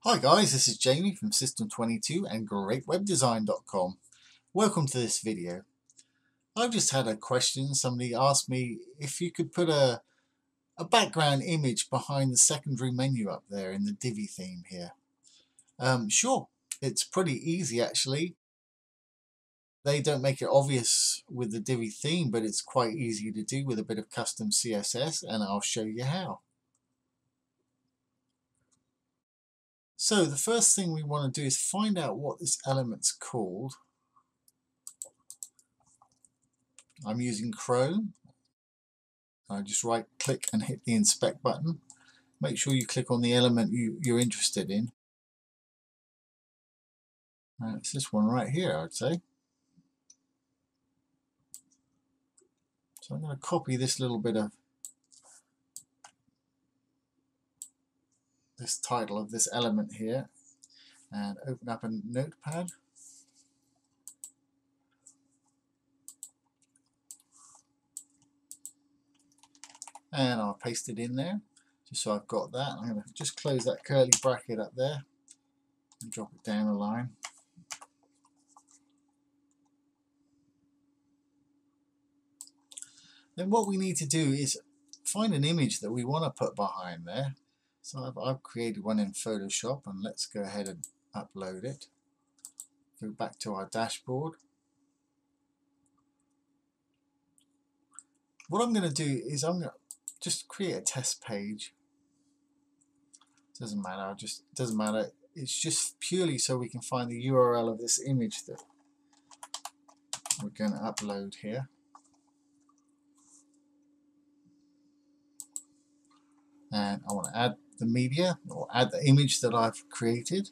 Hi guys, this is Jamie from System22 and GreatWebDesign.com. Welcome to this video. I've just had a question. Somebody asked me if you could put a background image behind the secondary menu up there in the Divi theme here. Sure, it's pretty easy actually. They don't make it obvious with the Divi theme, but it's quite easy to do with a bit of custom CSS, and I'll show you how. So the first thing we want to do is find out what this element's called. I'm using Chrome. I just right click and hit the inspect button. Make sure you click on the element you're interested in. It's this one right here, I'd say. So I'm going to copy this little bit of this title of this element here and open up a notepad. And I'll paste it in there just so I've got that. I'm going to just close that curly bracket up there and drop it down the line. Then what we need to do is find an image that we want to put behind there. So I've created one in Photoshop, and let's go ahead and upload it. Go back to our dashboard. What I'm going to do is I'm going to just create a test page. Doesn't matter, doesn't matter. It's just purely so we can find the URL of this image that we're going to upload here. And I want to add the media, or add the image that I've created.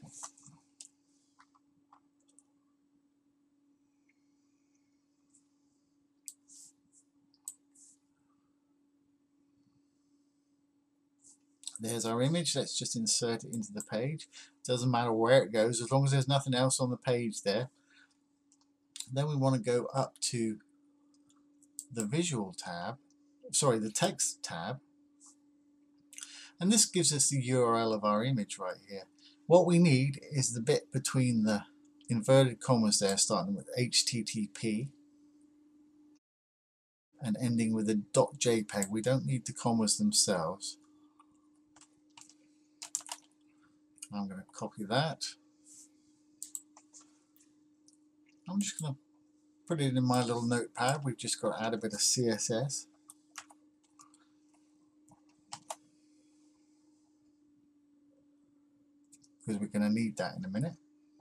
There's our image. Let's just insert it into the page. Doesn't matter where it goes, as long as there's nothing else on the page there. Then we want to go up to the visual tab, sorry, the text tab, and this gives us the URL of our image right here. What we need is the bit between the inverted commas there, starting with HTTP and ending with a .jpeg. We don't need the commas themselves. I'm going to copy that. I'm just going to put it in my little notepad. We've just got to add a bit of CSS. Because we're going to need that in a minute.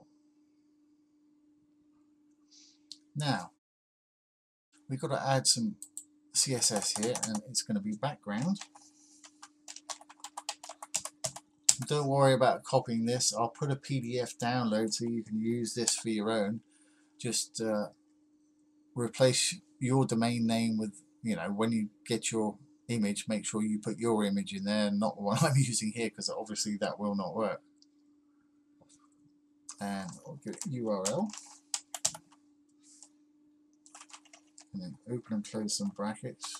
Now, we've got to add some CSS here, and it's going to be background. Don't worry about copying this. I'll put a PDF download so you can use this for your own. Just replace your domain name with, when you get your image, make sure you put your image in there, not the one I'm using here, because obviously that will not work. And I'll give it URL. And then open and close some brackets.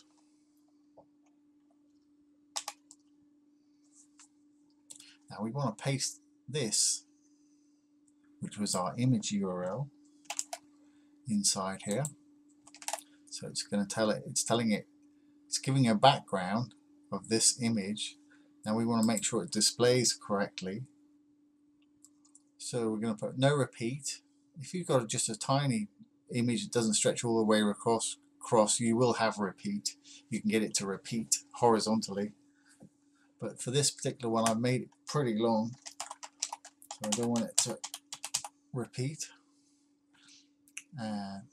Now we want to paste this, which was our image URL, inside here. So it's going to tell it, it's giving a background of this image. Now we want to make sure it displays correctly. So we're going to put no repeat. If you've got just a tiny image that doesn't stretch all the way across, you will have repeat. You can get it to repeat horizontally. But for this particular one, I've made it pretty long, so I don't want it to repeat. And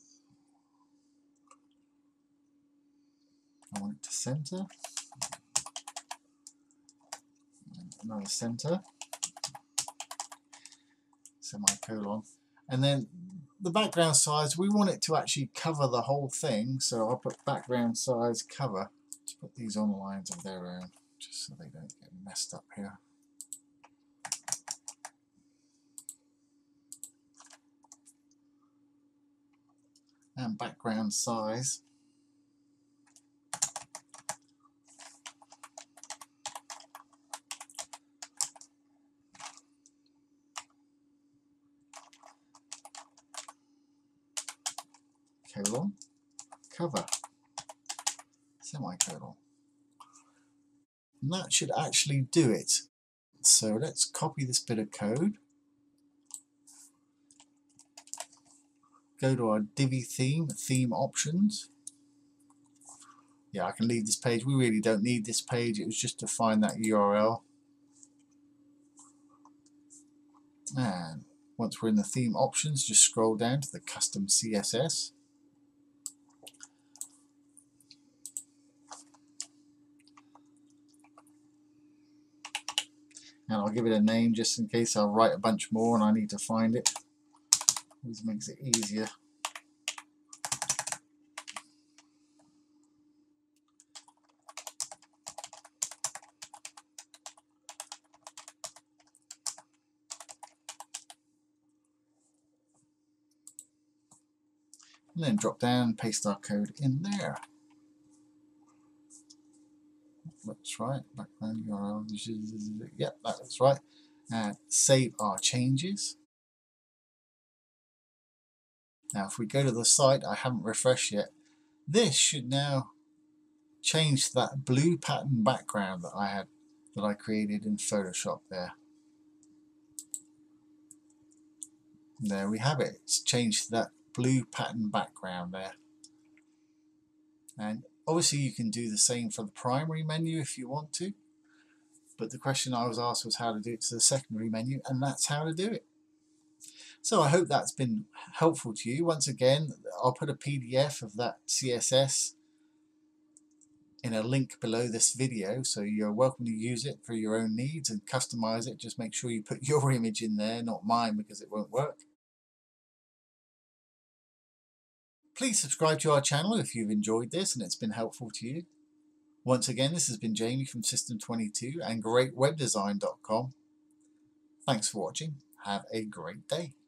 I want it to center. Another center. Semicolon. And then the background size, we want it to actually cover the whole thing, so I'll put background size cover. Let's put these on lines of their own, just so they don't get messed up here. And background size. colon, cover, semicolon. And that should actually do it. So let's copy this bit of code, go to our Divi theme options. Yeah, I can leave this page. We really don't need this page. It was just to find that URL. And once we're in the theme options, just scroll down to the custom CSS. And I'll give it a name just in case I'll write a bunch more and I need to find it. Always makes it easier. And then drop down and paste our code in there. That's right. Background URL. Yep, that's right. And save our changes. Now, if we go to the site, I haven't refreshed yet. This should now change that blue pattern background that I created in Photoshop there. There we have it. It's changed that blue pattern background there. And obviously you can do the same for the primary menu if you want to, but the question I was asked was how to do it to the secondary menu, and that's how to do it. So I hope that's been helpful to you. Once again, I'll put a PDF of that CSS in a link below this video, so you're welcome to use it for your own needs and customize it. Just make sure you put your image in there, not mine, because it won't work. Please subscribe to our channel if you've enjoyed this and it's been helpful to you. Once again, this has been Jamie from System22 and GreatWebDesign.com. Thanks for watching. Have a great day.